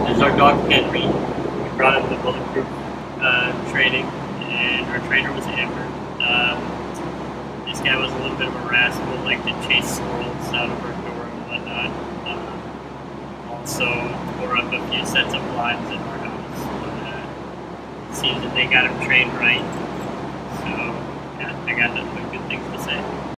This is our dog Henry. We brought him to Bulletproof Training, and our trainer was Amber. This guy was a little bit of a rascal, liked to chase squirrels out of our door and whatnot. Also tore up a few sets of blinds in our house. But, it seems that they got him trained right. So yeah, I got nothing but good things to say.